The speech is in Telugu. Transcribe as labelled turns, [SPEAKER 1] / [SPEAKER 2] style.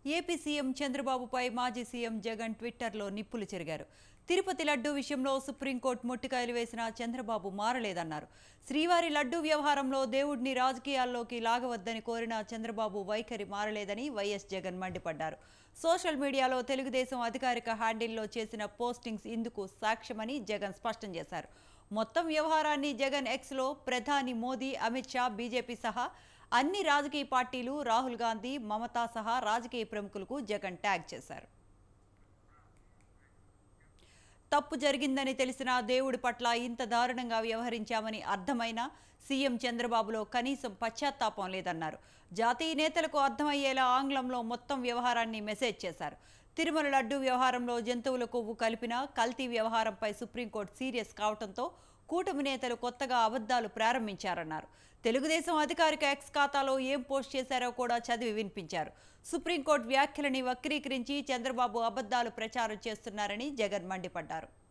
[SPEAKER 1] ఏపీ సీఎం చంద్రబాబుపై మాజీ సీఎం జగన్ ట్విట్టర్లో నిప్పులు చెరిగారు. తిరుపతి లడ్డూ విషయంలో సుప్రీంకోర్టు మొట్టికాయలు వేసినా చంద్రబాబు మారలేదన్నారు. శ్రీవారి లడ్డూ వ్యవహారంలో దేవుడిని రాజకీయాల్లోకి లాగవద్దని కోరిన చంద్రబాబు వైఖరి మారలేదని వైఎస్ జగన్ మండిపడ్డారు. సోషల్ మీడియాలో తెలుగుదేశం అధికారిక హ్యాండిల్లో చేసిన పోస్టింగ్స్ ఇందుకు సాక్ష్యమని జగన్ స్పష్టం చేశారు. మొత్తం వ్యవహారాన్ని జగన్ ఎక్స్లో ప్రధాని మోదీ, అమిత్ షా, బీజేపీ సహా అన్ని రాజకీయ పార్టీలు, రాహుల్ గాంధీ, మమతా సహా రాజకీయ ప్రముఖులకు జగన్ ట్యాగ్ చేశారు. తప్పు జరిగిందని తెలిసినా దేవుడి పట్ల ఇంత దారుణంగా వ్యవహరించామని అర్థమైనా సీఎం చంద్రబాబులో కనీసం పశ్చాత్తాపం లేదన్నారు. జాతీయ నేతలకు అర్థమయ్యేలా ఆంగ్లంలో మొత్తం వ్యవహారాన్ని మెసేజ్ చేశారు. తిరుమల లడ్డూ వ్యవహారంలో జంతువుల కొవ్వు కలిపిన కల్తీ వ్యవహారంపై సుప్రీంకోర్టు సీరియస్ కావడంతో కూటమి నేతలు కొత్తగా అబద్ధాలు ప్రారంభించారన్నారు. తెలుగుదేశం అధికారిక ఎక్స్ ఖాతాలో ఏం పోస్ట్ చేశారో కూడా చదివి వినిపించారు. సుప్రీంకోర్టు వ్యాఖ్యలని వక్రీకరించి చంద్రబాబు అబద్ధాలు ప్రచారం చేస్తున్నారని జగన్ మండిపడ్డారు.